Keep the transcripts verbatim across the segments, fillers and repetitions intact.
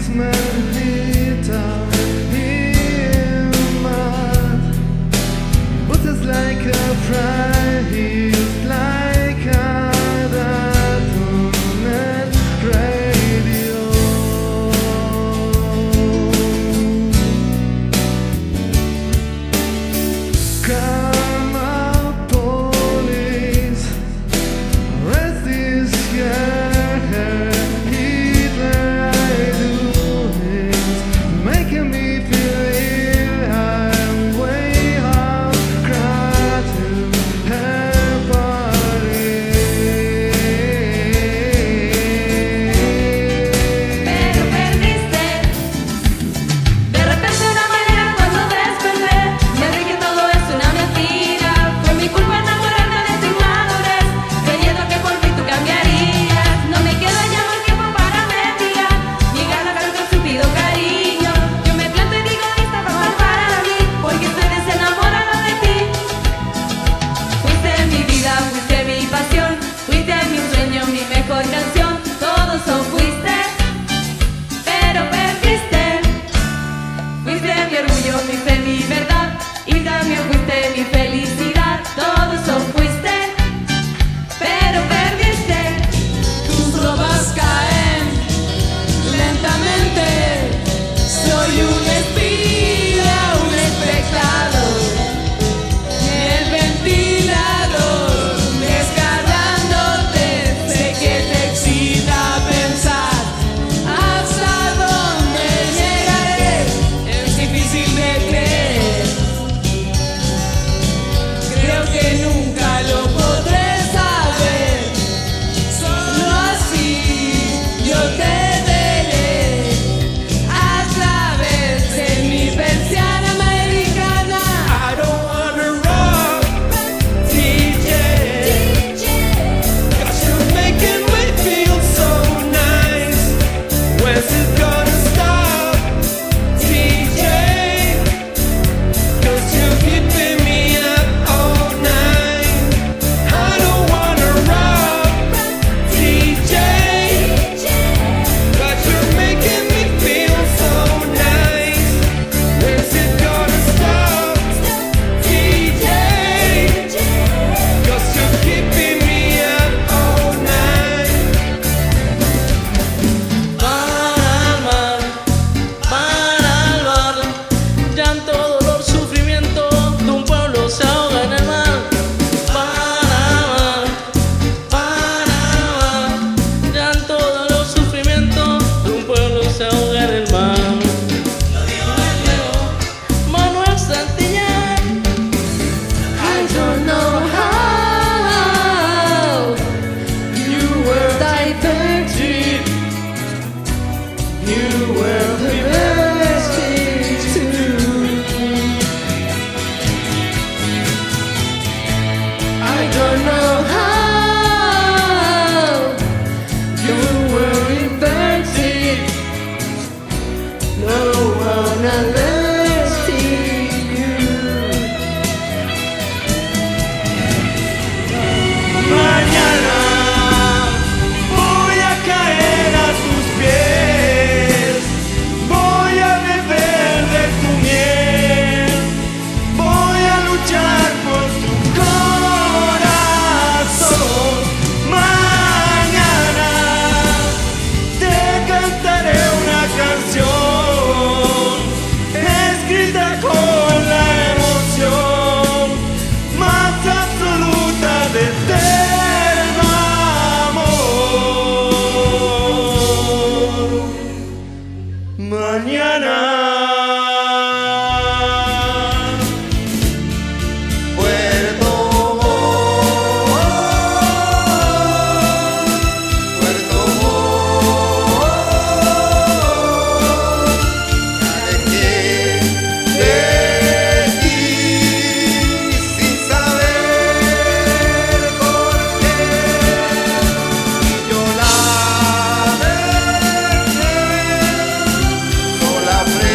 La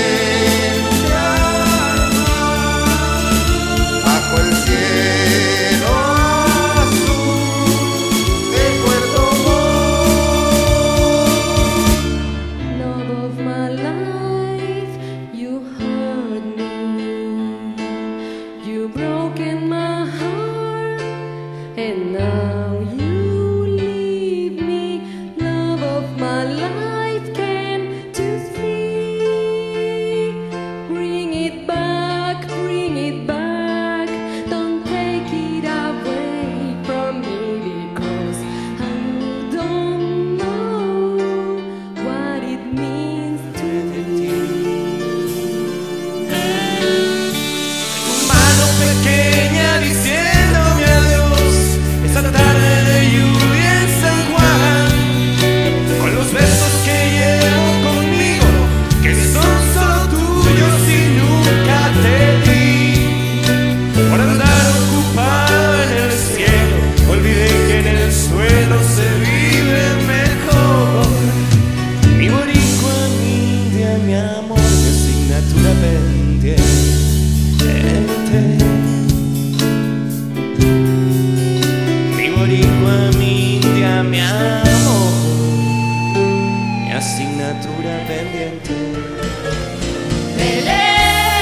asignatura pendiente. Belleza,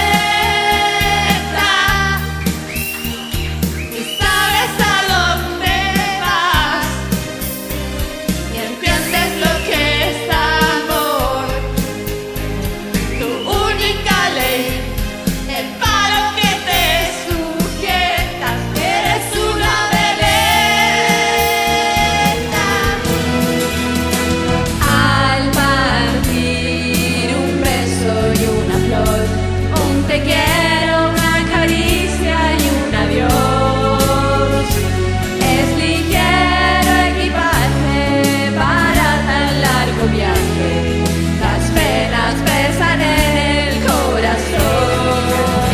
y sabes a dónde vas, y entiendes lo que es amor. Tu única ley, el palo que te sujeta, eres una belleza. Al partir un beso y una flor, un te quiero, una caricia y un adiós, es ligero equipaje para tan largo viaje. Las penas pesan en el corazón.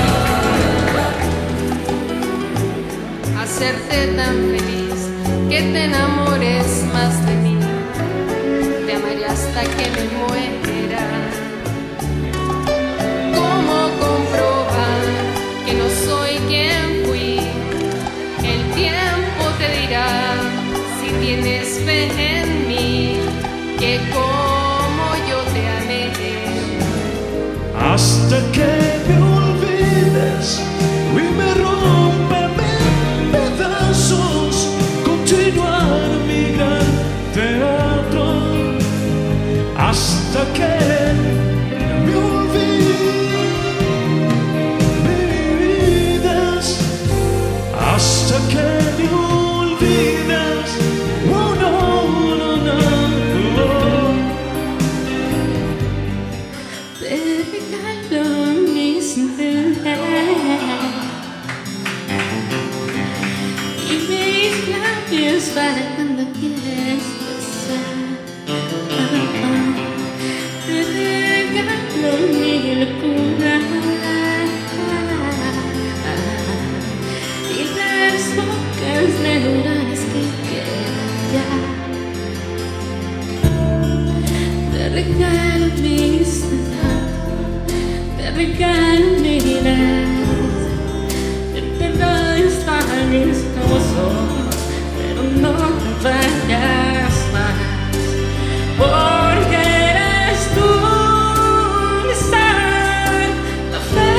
Hacerte tan feliz que te enamores más de mí. Te amaré hasta que me muera. ¿Cómo comprobar que no soy quien fui? El tiempo te dirá si tienes fe en mí, que como yo te amé. Hasta que me olvides y me rompa en pedazos, continuar mi gran teatro. Hasta que me olvides, hasta que me olvides. Oh no, no, no, no. Te regalo mis dedos y mis labios para cuando quieres besar. Te regalo mi locura y las pocas neuronas que quedan ya. Te regalo mis dedos, te regalo mi vida, te doy mis cosas, pero no te vayas más, porque eres tú mi sal, la fe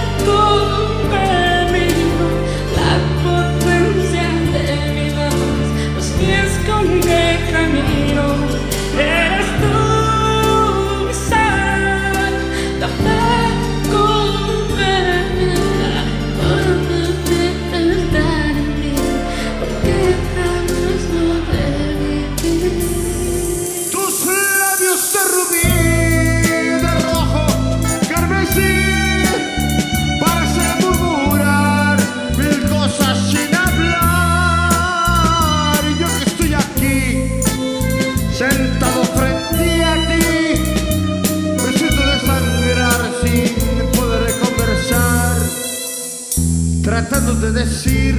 conmigo, la potencia de mi voz, los pies con el camino. Eres tú mi sal, la fe conmigo, cuando te dar en mí, porque jamás no debí vivir. Tus labios de rubí, de rojo, carmesí, parecen murmurar mil cosas sin hablar. Y yo que estoy aquí, sentado frente a ti, me siento desangrar sin poder conversar, tratando de decir,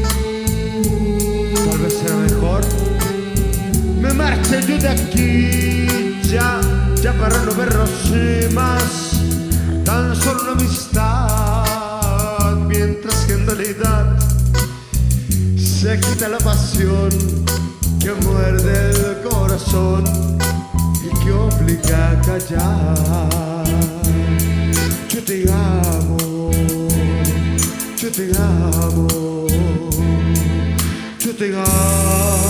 tal vez será mejor me marche yo de aquí, ya, ya para no vernos más, tan solo una amistad, mientras que en realidad se quita la pasión que muerde el corazón y que obliga a callar. Yo te amo, yo te amo, yo te amo.